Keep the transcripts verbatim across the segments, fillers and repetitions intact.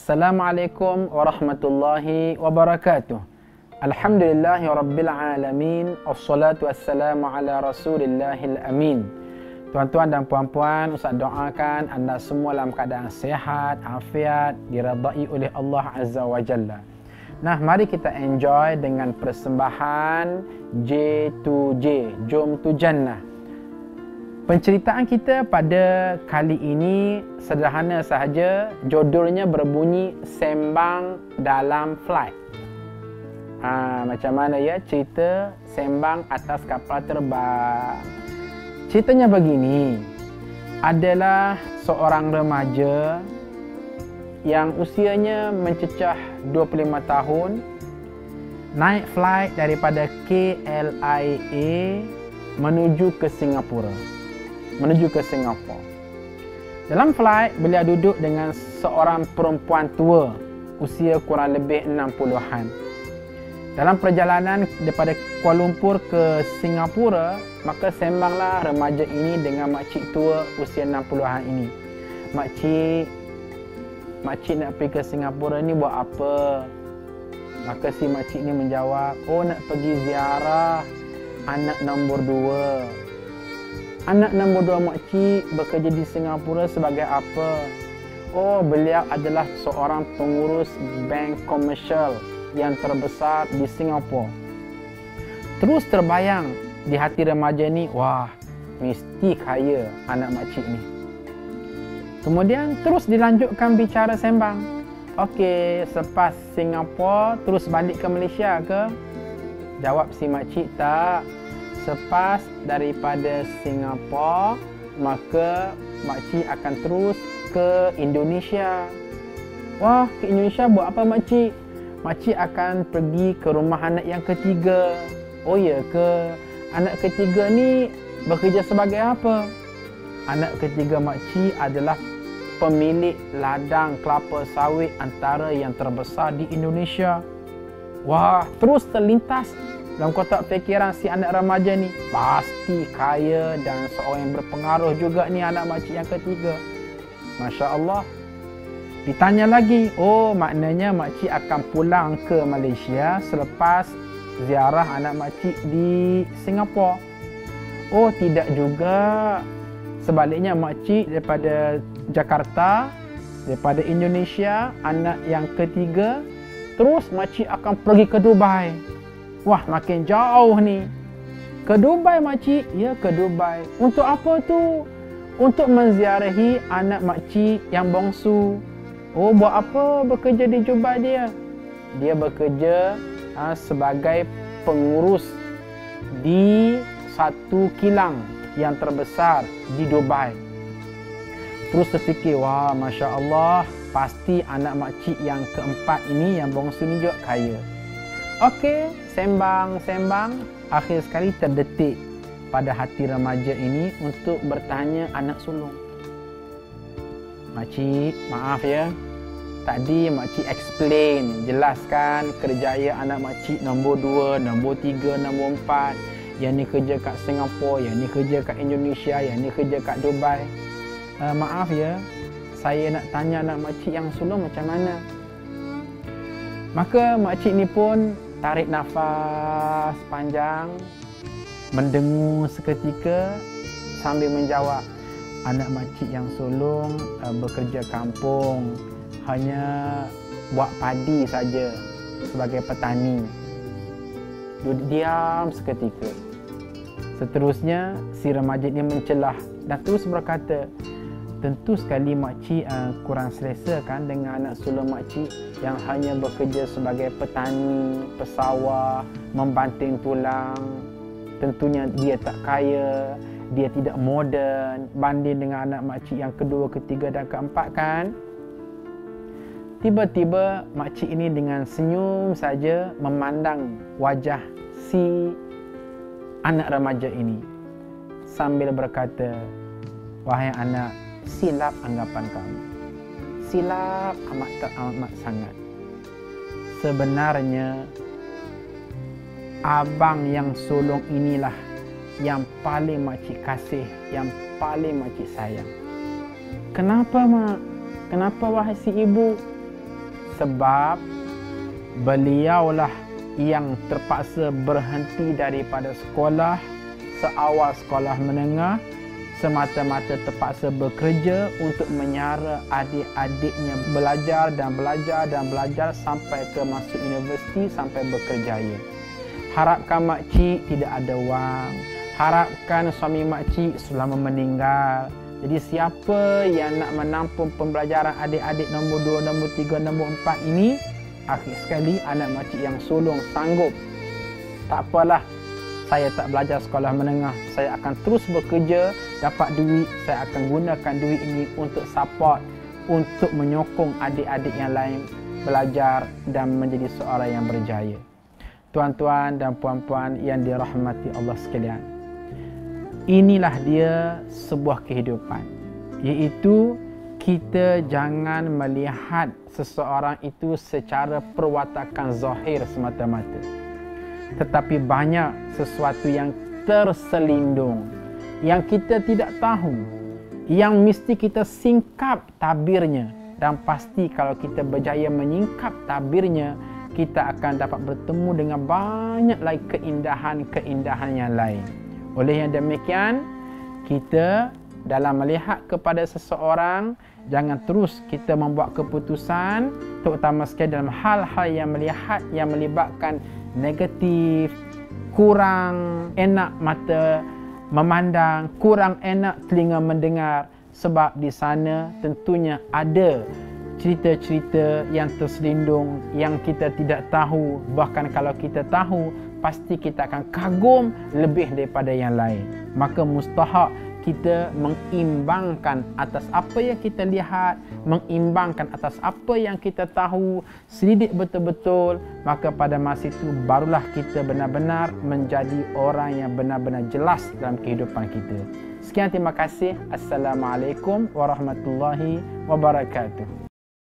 Assalamualaikum warahmatullahi wabarakatuh. Alhamdulillahi rabbil alamin. Wassalatu wassalamu ala rasulillahil amin. Tuan-tuan dan puan-puan, Ustaz doakan anda semua dalam keadaan sehat, afiat, diredai oleh Allah Azza wa Jalla. Nah, mari kita enjoy dengan persembahan J to J, Jom to Jannah. Penceritaan kita pada kali ini sederhana sahaja. Judulnya berbunyi Sembang dalam Flight. Ha, macam mana ya cerita sembang atas kapal terbang? Ceritanya begini. Adalah seorang remaja yang usianya mencecah dua puluh lima tahun, naik flight daripada K L I A menuju ke Singapura. Menuju ke Singapura. Dalam flight, beliau duduk dengan seorang perempuan tua, usia kurang lebih enam puluhan. Dalam perjalanan daripada Kuala Lumpur ke Singapura, maka sembanglah remaja ini dengan makcik tua usia enam puluhan ini. Makcik, makcik nak pergi ke Singapura ni buat apa? Maka si makcik ni menjawab, oh nak pergi ziarah anak nombor dua. Anak nombor dua makcik bekerja di Singapura sebagai apa? Oh, beliau adalah seorang pengurus bank komersial yang terbesar di Singapura. Terus terbayang di hati remaja ni, wah, mesti kaya anak makcik ni. Kemudian terus dilanjutkan bicara sembang. Okey, selepas Singapura terus balik ke Malaysia ke? Jawab si makcik, tak. Selepas daripada Singapura, maka makcik akan terus ke Indonesia. Wah, ke Indonesia buat apa makcik? Makcik akan pergi ke rumah anak yang ketiga. Oh ya ke? Anak ketiga ni bekerja sebagai apa? Anak ketiga makcik adalah pemilik ladang kelapa sawit antara yang terbesar di Indonesia. Wah, terus terlintas dalam kotak fikiran si anak remaja ni, pasti kaya dan seorang yang berpengaruh juga ni anak makcik yang ketiga. Masya Allah. Ditanya lagi, oh maknanya makcik akan pulang ke Malaysia selepas ziarah anak makcik di Singapura. Oh tidak juga. Sebaliknya makcik daripada Jakarta, daripada Indonesia, anak yang ketiga, terus makcik akan pergi ke Dubai. Wah, makin jauh ni. Ke Dubai makcik? Ya, ke Dubai. Untuk apa tu? Untuk menziarahi anak makcik yang bongsu. Oh, buat apa bekerja di Dubai dia? Dia bekerja ha, sebagai pengurus di satu kilang yang terbesar di Dubai. Terus terfikir, wah, Masya Allah, pasti anak makcik yang keempat ini, yang bongsu ni juga kaya. Okey, sembang-sembang, akhir sekali terdetik pada hati remaja ini untuk bertanya anak sulung. Makcik, maaf ya. Tadi makcik explain, jelaskan kerjaya anak makcik nombor dua, nombor tiga, nombor empat. Yang ni kerja kat Singapura, yang ni kerja kat Indonesia, yang ni kerja kat Dubai. Uh, maaf ya, saya nak tanya anak makcik yang sulung macam mana. Maka makcik ni pun tarik nafas panjang, mendengung seketika sambil menjawab, anak makcik yang sulung uh, bekerja kampung, hanya buat padi saja sebagai petani. Duduk diam seketika. Seterusnya, si remaja ini mencelah dan terus berkata, tentu sekali makcik uh, kurang selesa kan dengan anak sulung makcik yang hanya bekerja sebagai petani, pesawah, membanting tulang. Tentunya dia tak kaya, dia tidak moden banding dengan anak makcik yang kedua, ketiga dan keempat kan. Tiba-tiba makcik ini dengan senyum saja memandang wajah si anak remaja ini sambil berkata, wahai anak, silap anggapan kamu. Silap amat tak amat sangat. Sebenarnya abang yang sulung inilah yang paling makcik kasih, yang paling makcik sayang. Kenapa mak? Kenapa wahai si ibu? sebab beliaulah yang terpaksa berhenti daripada sekolah seawal sekolah menengah, semata-mata terpaksa bekerja untuk menyara adik-adiknya belajar dan belajar dan belajar sampai ke masuk universiti, sampai berkerjaya. Harapkan makcik tidak ada wang, harapkan suami makcik selama meninggal. Jadi siapa yang nak menampung pembelajaran adik-adik nombor dua, nombor tiga, nombor empat ini, akhir sekali anak makcik yang sulung sanggup, tak apalah, saya tak belajar sekolah menengah, saya akan terus bekerja, dapat duit, saya akan gunakan duit ini untuk support, untuk menyokong adik-adik yang lain belajar dan menjadi seorang yang berjaya. Tuan-tuan dan puan-puan yang dirahmati Allah sekalian, inilah dia sebuah kehidupan, iaitu kita jangan melihat seseorang itu secara perwatakan zahir semata-mata, tetapi banyak sesuatu yang terselindung, yang kita tidak tahu, yang mesti kita singkap tabirnya. Dan pasti kalau kita berjaya menyingkap tabirnya, kita akan dapat bertemu dengan banyak lagi keindahan-keindahan yang lain. Oleh yang demikian, kita dalam melihat kepada seseorang, jangan terus kita membuat keputusan, terutama sekali dalam hal-hal yang melihat yang melibatkan negatif, kurang enak mata memandang, kurang enak telinga mendengar, sebab di sana tentunya ada cerita-cerita yang terselindung yang kita tidak tahu. Bahkan kalau kita tahu, pasti kita akan kagum lebih daripada yang lain. Maka mustahak kita mengimbangkan atas apa yang kita lihat, mengimbangkan atas apa yang kita tahu, selidik betul-betul, maka pada masa itu barulah kita benar-benar menjadi orang yang benar-benar jelas dalam kehidupan kita. Sekian, terima kasih. Assalamualaikum warahmatullahi wabarakatuh.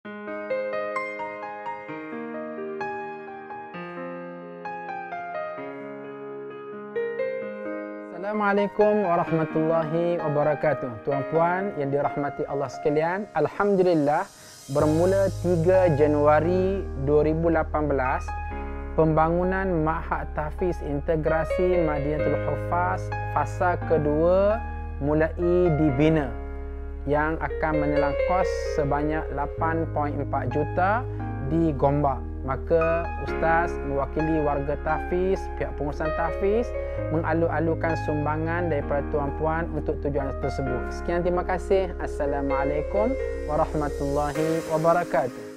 Assalamualaikum warahmatullahi wabarakatuh. Tuan-puan yang dirahmati Allah sekalian, alhamdulillah bermula tiga Januari dua ribu lapan belas, pembangunan Ma'had Tahfiz Integrasi Madinatul Huffaz fasa kedua mulai dibina, yang akan menelan kos sebanyak lapan perpuluhan empat juta di Gombak. Maka Ustaz mewakili warga tahfiz, pihak pengurusan tahfiz, mengalu-alukan sumbangan daripada tuan-puan untuk tujuan tersebut. Sekian, terima kasih. Assalamualaikum warahmatullahi wabarakatuh.